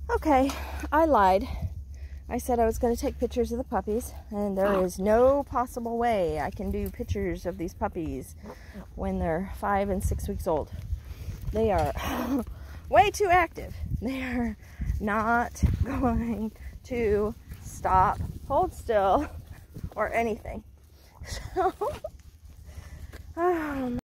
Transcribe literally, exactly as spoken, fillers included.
Okay, I lied. I said I was going to take pictures of the puppies, and there is no possible way I can do pictures of these puppies when they're five and six weeks old. They are way too active. They are not going to stop, hold still, or anything. So, um,